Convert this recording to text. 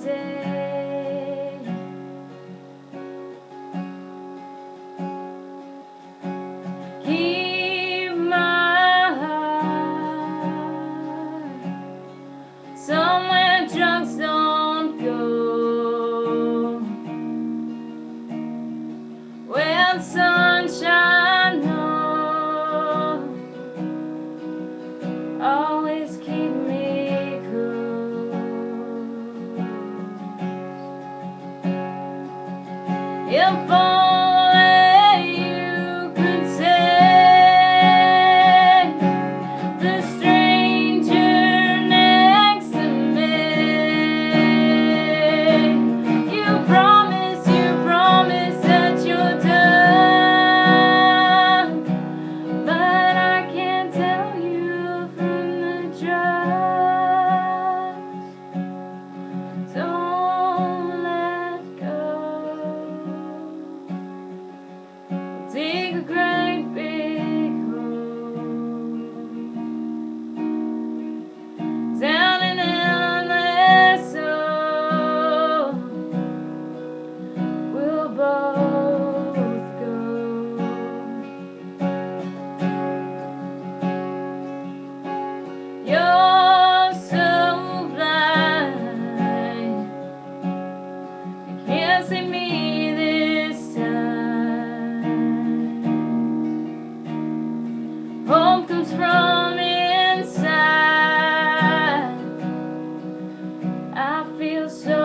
say. Keep my heart somewhere drugs don't go, where sunshine knows always keep me cool. If only you could say, the stranger next to me, you promise that you're done, but I can't tell you from the drugs. Don't let go. Dig a great big hole down an endless hole. We'll both go. You're so blind, you can't see me this time. Hope comes from inside. I feel so